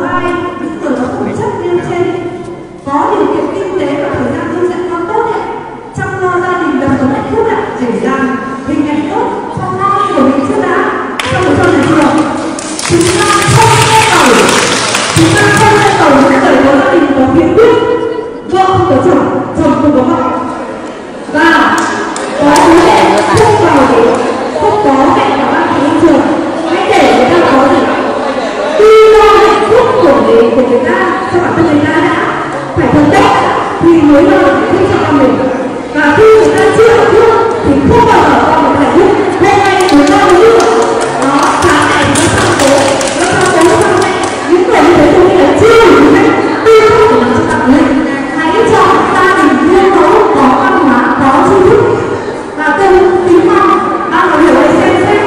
vai những người có phẩm chất nêu trên, có điều kiện kinh tế và thời gian nuôi dạy con tốt ấy, chăm lo gia đình đầm ấm hạnh phúc ạ, để làm hình ảnh tốt cho con của mình trước đã. Trong một câu này chưa? Chúng ta không nghe cầu những người có gia đình có kiên quyết, vợ không có chồng, chồng không có vợ, và có bố mẹ không vào để không có mẹ và ba ở trong trường. Hãy để người ta có gì tuy lo hạnh phúc của người ta cho bản thân người ta đã phải thật tốt thì mới lo hạnh phúc cho con mình. Và khi người ta chưa hạnh phúc thì không bao giờ con mình hạnh phúc. Hôm nay chúng ta mới được nó sáng này nó sang cố những người như thế tôi nghĩ là chưa đủ cách tư thức của nó cho tặng mình. Hãy chọn gia đình nguyên mẫu có văn hóa, có tri thức, và tôi kính mong ban giám hiệu hãy xem xét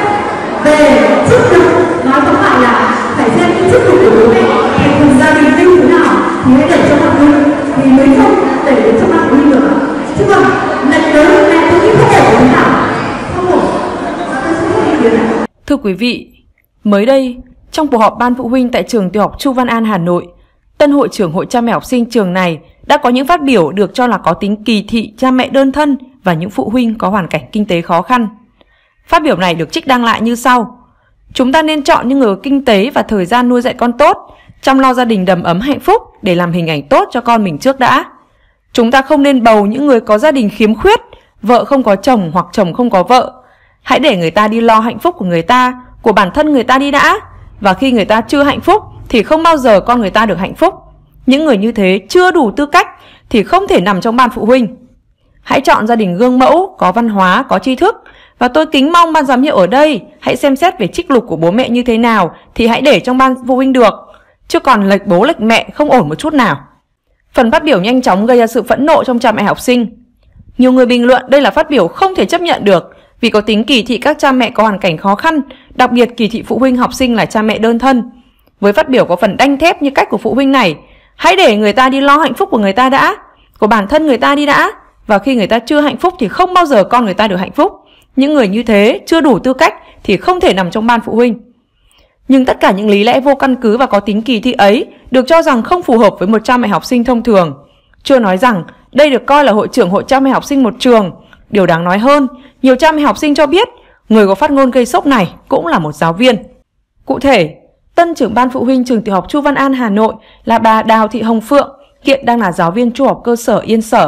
về chức lực, nói tóm lại là phải xem cái chức lực của bố mẹ thành phần gia đình như thế nào thì hãy để cho bạn huynh, thì mới không để cho bạn huynh được. Chứ còn lệch tới này tôi nghĩ không ổn thế nào, không ổn. Tôi sẽ không ý kiến này. Thưa quý vị, mới đây trong cuộc họp ban phụ huynh tại trường tiểu học Chu Văn An, Hà Nội, tân hội trưởng hội cha mẹ học sinh trường này đã có những phát biểu được cho là có tính kỳ thị cha mẹ đơn thân và những phụ huynh có hoàn cảnh kinh tế khó khăn. Phát biểu này được trích đăng lại như sau: chúng ta nên chọn những người có kinh tế và thời gian nuôi dạy con tốt, chăm lo gia đình đầm ấm hạnh phúc để làm hình ảnh tốt cho con mình trước đã. Chúng ta không nên bầu những người có gia đình khiếm khuyết, vợ không có chồng hoặc chồng không có vợ. Hãy để người ta đi lo hạnh phúc của người ta, của bản thân người ta đi đã. Và khi người ta chưa hạnh phúc thì không bao giờ con người ta được hạnh phúc. Những người như thế chưa đủ tư cách thì không thể nằm trong ban phụ huynh. Hãy chọn gia đình gương mẫu, có văn hóa, có tri thức. Và tôi kính mong ban giám hiệu ở đây hãy xem xét về trích lục của bố mẹ như thế nào thì hãy để trong ban phụ huynh được. Chứ còn lệch bố lệch mẹ không ổn một chút nào. Phần phát biểu nhanh chóng gây ra sự phẫn nộ trong cha mẹ học sinh. Nhiều người bình luận đây là phát biểu không thể chấp nhận được vì có tính kỳ thị các cha mẹ có hoàn cảnh khó khăn, đặc biệt kỳ thị phụ huynh học sinh là cha mẹ đơn thân. Với phát biểu có phần đanh thép như cách của phụ huynh này, hãy để người ta đi lo hạnh phúc của người ta đã, của bản thân người ta đi đã. Và khi người ta chưa hạnh phúc thì không bao giờ con người ta được hạnh phúc. Những người như thế chưa đủ tư cách thì không thể nằm trong ban phụ huynh. Nhưng tất cả những lý lẽ vô căn cứ và có tính kỳ thị ấy được cho rằng không phù hợp với một cha mẹ học sinh thông thường. Chưa nói rằng đây được coi là hội trưởng hội cha mẹ học sinh một trường. Điều đáng nói hơn, nhiều cha mẹ học sinh cho biết người có phát ngôn gây sốc này cũng là một giáo viên. Cụ thể, tân trưởng ban phụ huynh trường tiểu học Chu Văn An, Hà Nội là bà Đào Thị Hồng Phượng, hiện đang là giáo viên trung học cơ sở Yên Sở.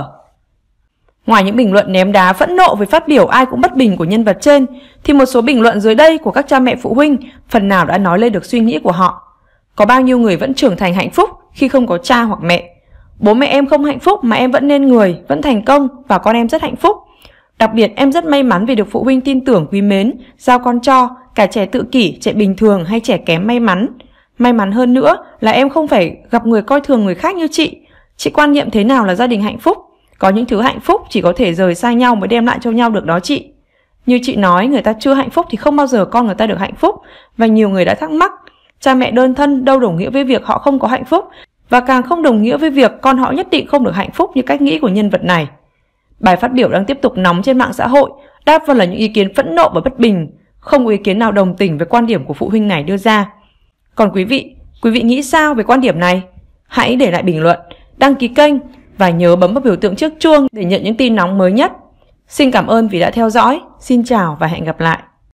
Ngoài những bình luận ném đá phẫn nộ với phát biểu ai cũng bất bình của nhân vật trên, thì một số bình luận dưới đây của các cha mẹ phụ huynh phần nào đã nói lên được suy nghĩ của họ. Có bao nhiêu người vẫn trưởng thành hạnh phúc khi không có cha hoặc mẹ? Bố mẹ em không hạnh phúc mà em vẫn nên người, vẫn thành công và con em rất hạnh phúc. Đặc biệt em rất may mắn vì được phụ huynh tin tưởng quý mến, giao con cho, cả trẻ tự kỷ, trẻ bình thường hay trẻ kém may mắn. May mắn hơn nữa là em không phải gặp người coi thường người khác như chị. Chị quan niệm thế nào là gia đình hạnh phúc? Có những thứ hạnh phúc chỉ có thể rời xa nhau mới đem lại cho nhau được đó chị. Như chị nói, người ta chưa hạnh phúc thì không bao giờ con người ta được hạnh phúc. Và nhiều người đã thắc mắc, cha mẹ đơn thân đâu đồng nghĩa với việc họ không có hạnh phúc, và càng không đồng nghĩa với việc con họ nhất định không được hạnh phúc như cách nghĩ của nhân vật này. Bài phát biểu đang tiếp tục nóng trên mạng xã hội, đa phần là những ý kiến phẫn nộ và bất bình, không có ý kiến nào đồng tình với quan điểm của phụ huynh này đưa ra. Còn quý vị nghĩ sao về quan điểm này? Hãy để lại bình luận, đăng ký kênh và nhớ bấm vào biểu tượng chiếc chuông để nhận những tin nóng mới nhất. Xin cảm ơn vì đã theo dõi, xin chào và hẹn gặp lại.